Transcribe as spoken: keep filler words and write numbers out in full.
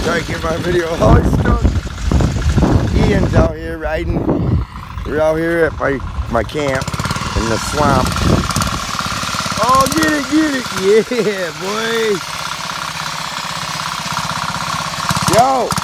Try to get my video. Oh, he's stuck. Ian's out here riding. We're out here at my, my camp in the swamp. Oh, get it, get it. Yeah, boy. Yo.